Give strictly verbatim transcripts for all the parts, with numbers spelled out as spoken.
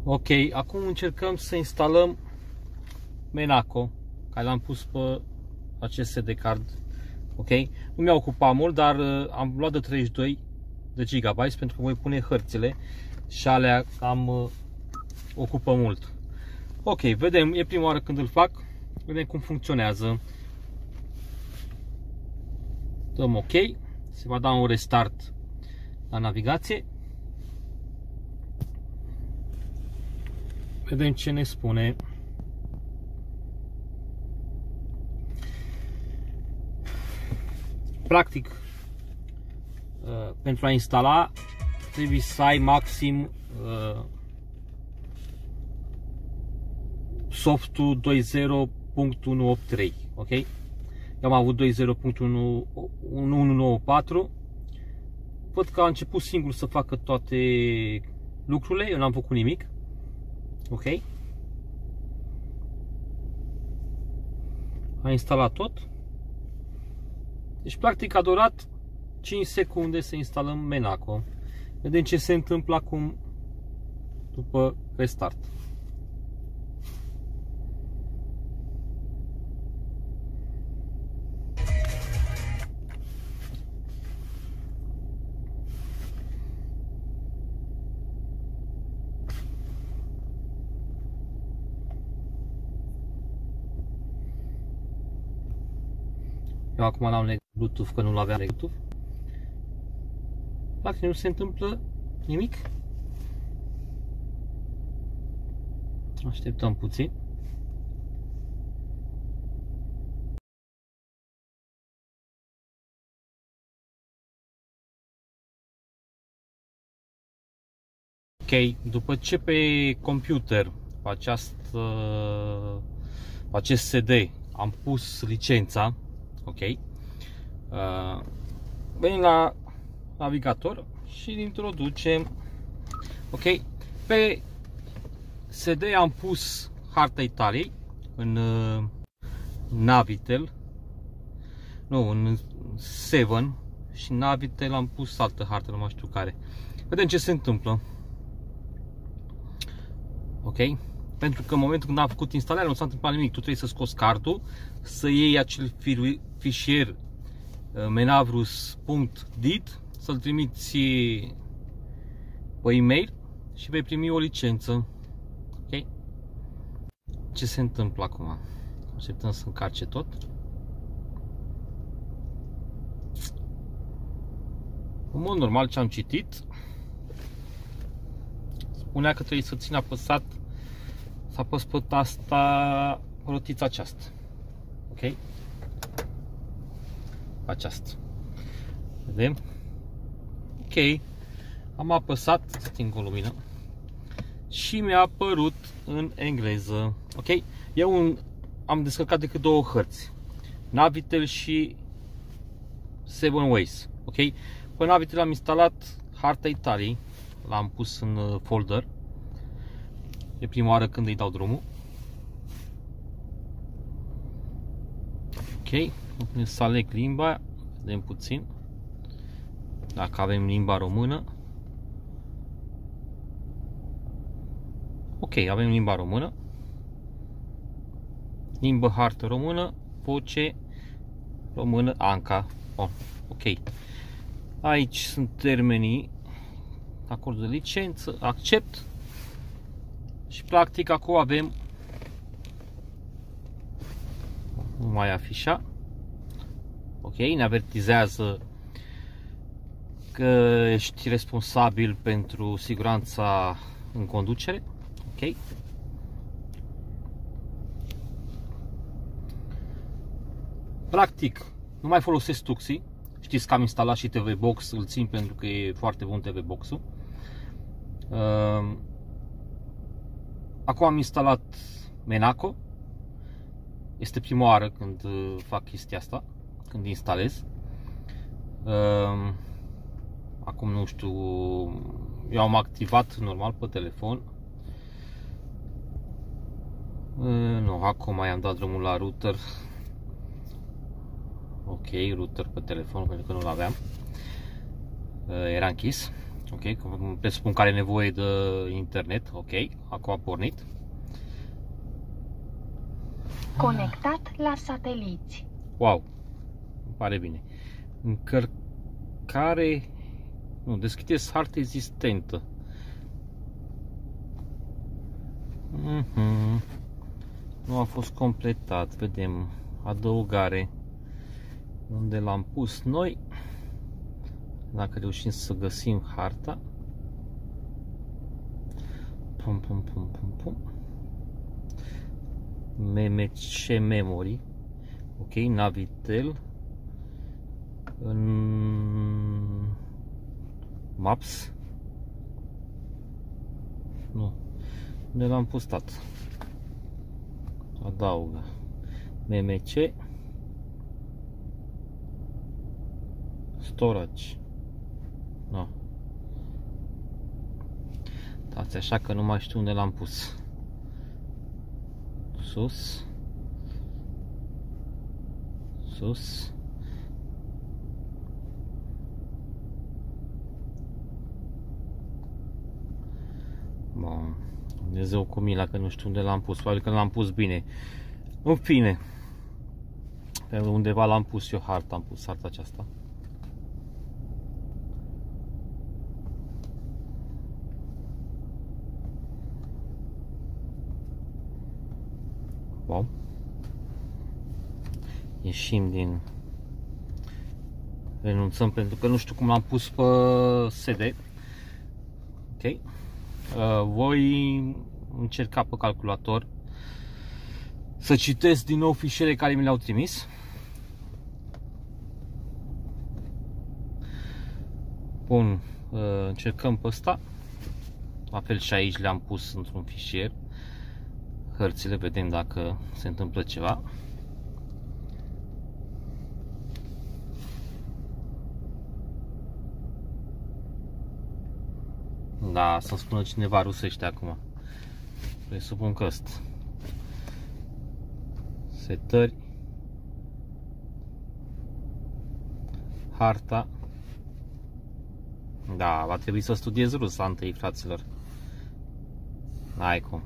Ok, acum încercăm să instalăm Menaco, care l-am pus pe acest S D card. Ok, nu mi-a ocupat mult, dar am luat de treizeci și doi de gigabyte pentru că voi pune hărțile și alea cam uh, ocupă mult. Ok, vedem, e prima oară când îl fac, vedem cum funcționează. Dăm ok, se va da un restart la navigație. Vedem ce ne spune. Practic, pentru a instala trebuie să ai maxim softul douăzeci punct unu opt trei, ok? Eu am avut douăzeci punct unu nouă patru. Văd că a început singur să facă toate lucrurile, eu n-am făcut nimic. Ok? A instalat tot. Deci practic a durat cinci secunde să instalăm Menaco. Vedem ce se întâmplă acum după restart. Eu acum n-am legat Bluetooth, că nu aveam Bluetooth. Practic nu se întâmplă nimic. Așteptăm puțin. Ok, după ce pe computer, pe, această, pe acest S D, am pus licența, ok, uh, venim la navigator și îl introducem. Ok, pe S D am pus harta Italiei în uh, Navitel, nu, în șapte, și în Navitel am pus altă hartă, nu mai știu care. Vedem ce se întâmplă. Ok, pentru că în momentul când am făcut instalarea nu s-a întâmplat nimic. Tu trebuie să scoți cardul, să iei acel fișier menavrus punct d i t, să-l trimiți pe e-mail și vei primi o licență. Ok? Ce se întâmplă acum? Așteptăm să încarce tot. În mod normal, ce am citit spunea că trebuie să țin apăsat, să apăs pe tasta, rotița aceasta. Ok? Aceasta. Vedem? Ok. Am apăsat, sting o lumină, și mi-a apărut în engleză. Ok? Eu un, am descărcat decât două hărți, Navitel și Seven Ways. Ok? Pe Navitel am instalat harta Italiei, l-am pus în folder. E prima oară când îi dau drumul. Ok, să aleg limba, vedem puțin dacă avem limba română. Ok, avem limba română, limbă hartă română, voce română, Anca. Oh, ok, aici sunt termenii, acord de licență, accept. Și practic acum avem, nu mai afișa. Ok, ne avertizează că ești responsabil pentru siguranța în conducere. Ok. Practic, nu mai folosesc Tuxi. Știți că am instalat și T V Box, îl țin pentru că e foarte bun T V Box-ul. Uh, Acum am instalat Menaco. Este prima oară când fac chestia asta, când instalez. Acum nu știu, eu am activat normal pe telefon. Nu, acum mai am dat drumul la router. Ok, router pe telefon, pentru că nu-l aveam. Era închis. Ok, presupun că are nevoie de internet. Ok, acum a pornit. Conectat la sateliți. Wow, îmi pare bine. Încărcare. Nu, deschideți hartă existentă. Mm-hmm. Nu a fost completat. Vedem adăugare. Unde l-am pus noi. Dacă reușim să găsim harta. Pum, pum, pum, pum, pum. M M C Memory. Ok, Navitel. În Maps. Nu. Unde l-am postat? Adaugă. M M C. Storage. No. Dați așa că nu mai știu unde l-am pus. Sus. Sus. Bun. Dumnezeu cu mila că nu știu unde l-am pus. Probabil că l-am pus bine. În fine. Pe undeva l-am pus eu harta. Am pus harta aceasta. Wow. Ieșim din... Renunțăm pentru că nu știu cum l-am pus pe S D. Ok. Uh, voi încerca pe calculator să citesc din nou fișiere care mi le-au trimis. Bun. Uh, încercăm pe ăsta. La fel și aici le-am pus într-un fișier. Hărțile, vedem dacă se întâmplă ceva. Da, să-mi spună cineva rusește acum. Presupun că ăsta. Setări. Harta. Da, va trebui să studiez rusa întâi, fraților. N-ai cum.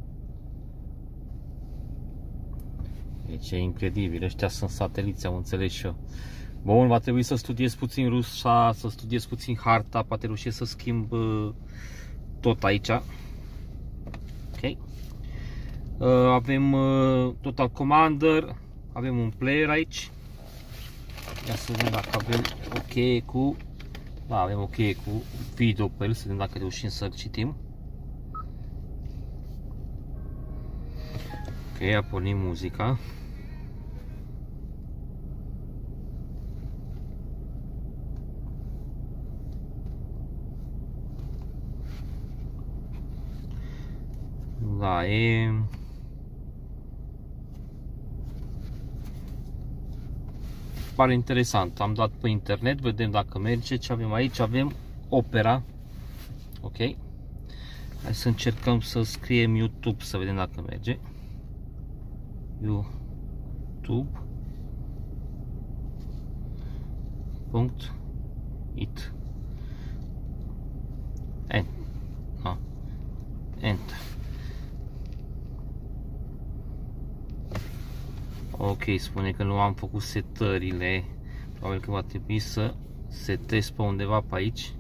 Deci e incredibil, ăștia sunt sateliți, am înțeles și eu. Bun, va trebui să studiez puțin rusa, să studiez puțin harta, poate reușesc să schimb uh, tot aici. Ok. Uh, avem uh, Total Commander, avem un player aici. Ia să vedem dacă avem ok cu... Da, avem ok cu video pe el, să vedem dacă reușim să-l citim. Ok, a pornit muzica. Da, e... Pare interesant. Am dat pe internet, vedem dacă merge. Ce avem aici? Avem Opera. Ok. Hai să încercăm să scriem YouTube să vedem dacă merge. YouTube. Punct. It. Ent. No. Enter. Ok, spune că nu am făcut setările. Probabil că va trebui să setez pe undeva pe aici.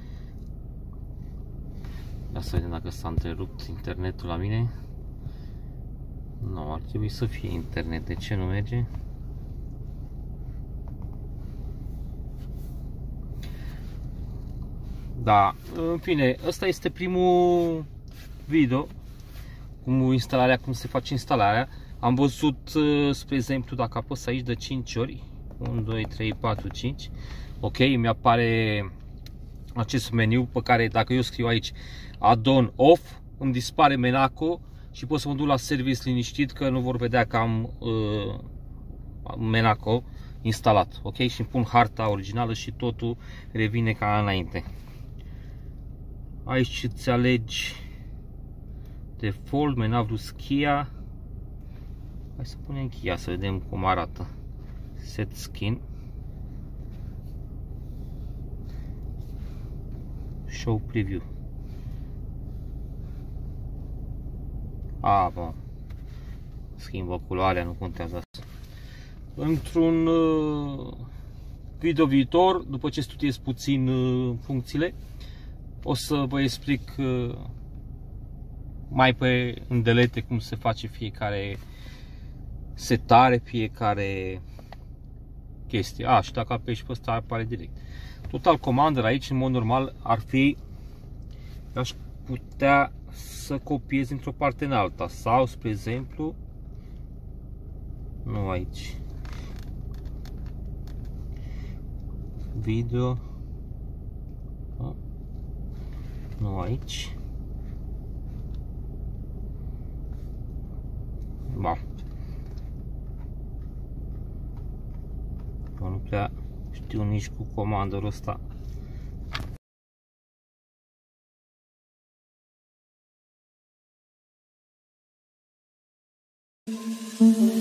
Ia să vedem dacă s-a întrerupt internetul la mine. Nu, ar trebui să fie internet. De ce nu merge? Da, în fine, ăsta este primul video cum instalarea, cum se face instalarea. Am văzut, spre exemplu, dacă apăs aici de cinci ori, unu, doi, trei, patru, cinci, ok, mi-apare acest meniu pe care dacă eu scriu aici add-on off, îmi dispare Menaco și pot să mă duc la service liniștit că nu vor vedea că am uh, Menaco instalat, ok, și îmi pun harta originală și totul revine ca înainte. Aici îți alegi default, Menavrus Kia. Hai să punem Kia să vedem cum arată. Set skin. Show preview. A, bă. Schimbă culoarea, nu contează asta. Într-un uh, video viitor, după ce studiez puțin uh, funcțiile, o să vă explic uh, mai pe îndelete cum se face fiecare setare, fiecare chestie. A, și dacă apeși pe ăsta apare direct. Total Commander aici, în mod normal, ar fi, aș putea să copiez într-o parte în alta. Sau, spre exemplu, nu aici. Video. Nu aici. Ba. Nu prea știu nici cu comanderul ăsta. Mm-hmm.